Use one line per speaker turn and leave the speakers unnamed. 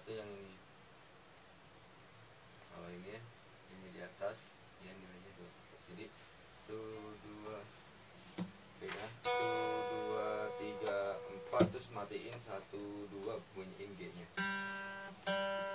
itu yang ini. Kalau ini ya, ini di atas, yang nilainya 2. Jadi do 2 beda, do 2 3 4, terus matiin 1 2, bunyiin G nya.